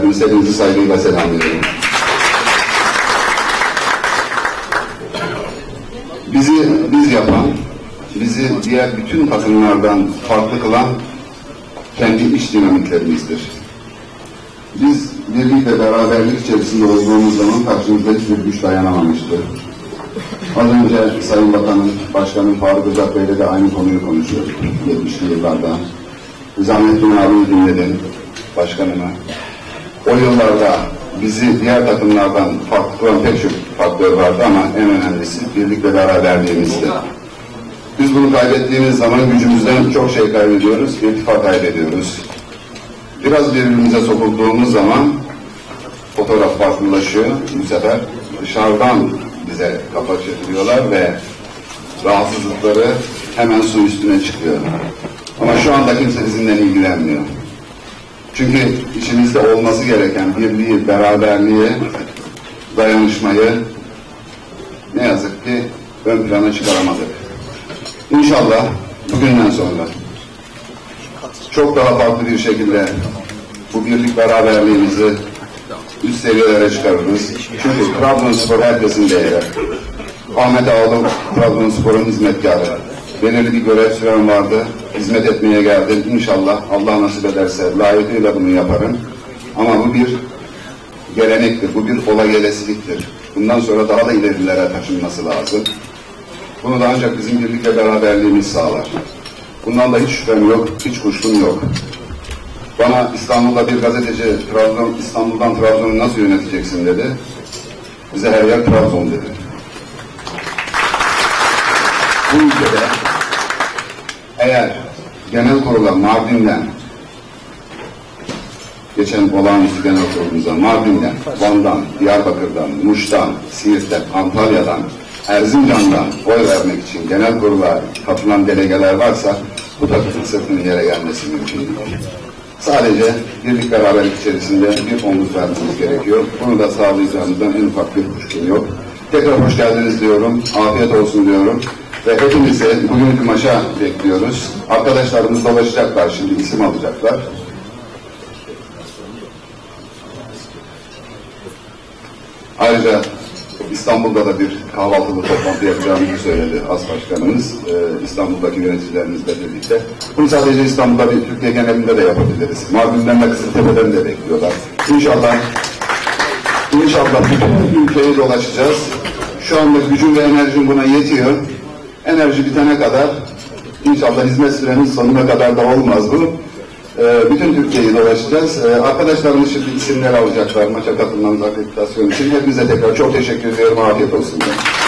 geldiniz. Hepinizi saygıyla selamlıyorum. Biz yapan, bizi diğer bütün takımlardan farklı kılan kendi iç dinamiklerimizdir. Biz birlik ve beraberlik içerisinde olduğumuz zaman karşımızda hiçbir güç dayanamamıştır. Az önce Sayın Bakanım, Başkanım Faruk Özak Bey'le de aynı konuyu konuşuyorduk 70'li yıllarda. Nizamettin abiyi dinledim, başkanımı. O yıllarda bizi diğer takımlardan farklı kılan pek çok faktör vardı ama en önemlisi birlik ve beraberliğimizdi. Biz bunu kaybettiğimiz zaman gücümüzden çok şey kaybediyoruz, irtifa kaybediyoruz. Biraz birbirimize sokulduğumuz zaman fotoğraf farklılaşıyor. Bu sefer dışarıdan bize kafa çeviriyorlar ve rahatsızlıkları hemen su üstüne çıkıyor. Ama şu anda kimse bizimle ilgilenmiyor. Çünkü içimizde olması gereken birliği, beraberliği, dayanışmayı ne yazık ki ön plana çıkaramadık. İnşallah bugünden sonra çok daha farklı bir şekilde bu birlik beraberliğimizi üst seviyelere çıkarırız. Çünkü Trabzonspor herkesin değeri. Ahmet Ağaoğlu Trabzonspor'un hizmetkarı. Belirli bir görev sürem vardı. Hizmet etmeye geldim. İnşallah Allah nasip ederse layıkıyla bunu yaparım. Ama bu bir gelenektir. Bu bir olagelesiliktir. Bundan sonra daha da ilerilere taşınması lazım. Bunu da ancak bizim birlik ve beraberliğimiz sağlar. Bundan da hiç şüphem yok, hiç kuşkum yok. Bana İstanbul'da bir gazeteci İstanbul'dan Trabzon'u nasıl yöneteceksin dedi. Bize her yer Trabzon dedi. Bu ülkede eğer genel kurula Mardin'den, geçen olağanüstü genel kurulumuza Mardin'den, Van'dan, Diyarbakır'dan, Muş'tan, Siirt'ten, Antalya'dan, Erzincan'dan oy vermek için genel kurula katılan delegeler varsa bu takımın sırtının yere gelmesi mümkün değil. Sadece birlik beraberlik içerisinde bir omuz vermemiz gerekiyor. Bunu da sağlayacağımızdan en ufak bir kuşkum yok. Tekrar hoş geldiniz diyorum, afiyet olsun diyorum. Ve hepinizi bugünkü maça bekliyoruz. Arkadaşlarımız dolaşacaklar, şimdi isim alacaklar. Ayrıca İstanbul'da da bir kahvaltılı toplantı yapacağımızı söyledi As Başkanımız. İstanbul'daki yöneticilerimizle birlikte. Bunu sadece İstanbul'da değil, Türkiye genelinde de yapabiliriz. Mardin'den ve Kızıltepe'den de bekliyorlar. İnşallah bütün ülkeyi dolaşacağız. Şu anda gücüm ve enerjim buna yetiyor. Enerji bitene kadar, inşallah hizmet süremiz sonuna kadar da olmaz bu. Bütün Türkiye'yi dolaşacağız. Arkadaşlarımız şimdi isimler alacaklar maça katılmamız akreditasyon için. Hepinize tekrar çok teşekkür ediyorum. Afiyet olsun.